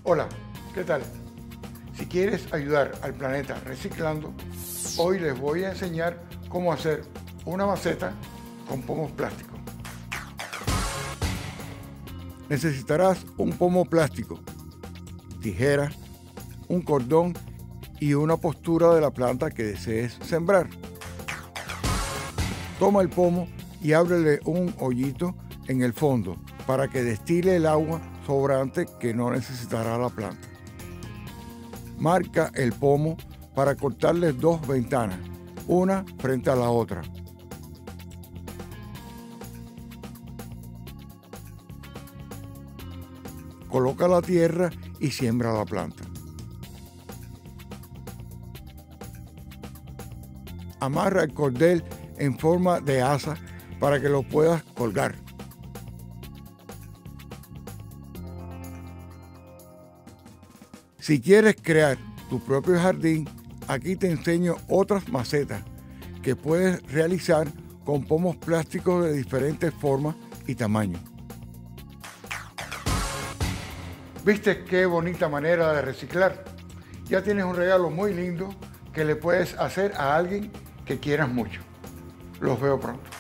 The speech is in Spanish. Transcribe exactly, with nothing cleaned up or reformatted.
Hola, ¿qué tal? Si quieres ayudar al planeta reciclando, hoy les voy a enseñar cómo hacer una maceta con pomos plásticos. Necesitarás un pomo plástico, tijeras, un cordón y una postura de la planta que desees sembrar. Toma el pomo y ábrele un hoyito en el fondo para que destile el agua sobrante que no necesitará la planta. Marca el pomo para cortarle dos ventanas, una frente a la otra. Coloca la tierra y siembra la planta. Amarra el cordel en forma de asa para que lo puedas colgar. Si quieres crear tu propio jardín, aquí te enseño otras macetas que puedes realizar con pomos plásticos de diferentes formas y tamaños. ¿Viste qué bonita manera de reciclar? Ya tienes un regalo muy lindo que le puedes hacer a alguien que quieras mucho. Los veo pronto.